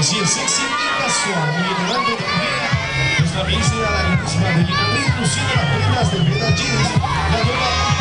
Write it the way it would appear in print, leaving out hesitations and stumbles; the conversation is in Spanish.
Así es, sexy y casual, muy elegante también. Nuestra ministra, la misma de Abril, luciendo las prendas de Veda Jeans, la nueva